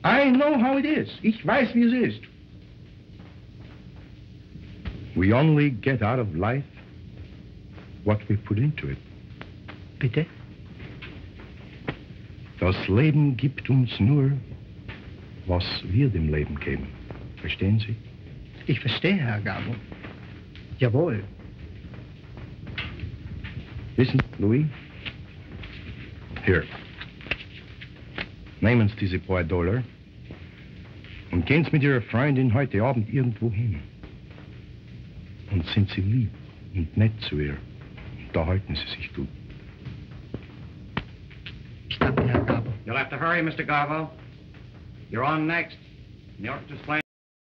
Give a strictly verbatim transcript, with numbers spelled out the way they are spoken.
I know how it is. Ich weiß, wie es ist. We only get out of life what we put into it. Bitte? Das Leben gibt uns nur, was wir dem Leben geben. Verstehen Sie? Ich verstehe, Herr Gabbo. Jawohl. Wissen Sie, Louis? Hier. Nehmen Sie diese paar Dollar und gehen Sie mit Ihrer Freundin heute Abend irgendwo hin. Und sind Sie lieb und nett zu ihr. Und da halten Sie sich gut. Ich danke, Herr Gabbo. You'll have to hurry, Mister Gabbo. You're on next. The orchestra's playing.